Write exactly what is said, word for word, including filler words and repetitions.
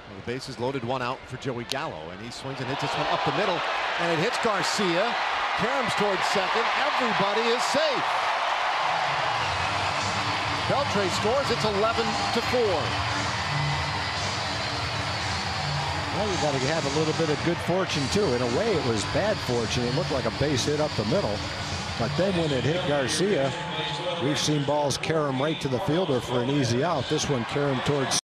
The bases loaded, one out for Joey Gallo, and he swings and hits this one up the middle, and it hits Garcia. Caroms towards second. Everybody is safe. Beltre scores. It's eleven to four. Well, you got to have a little bit of good fortune too. In a way, it was bad fortune. It looked like a base hit up the middle, but then when it hit Garcia, we've seen balls carom right to the fielder for an easy out. This one carom towards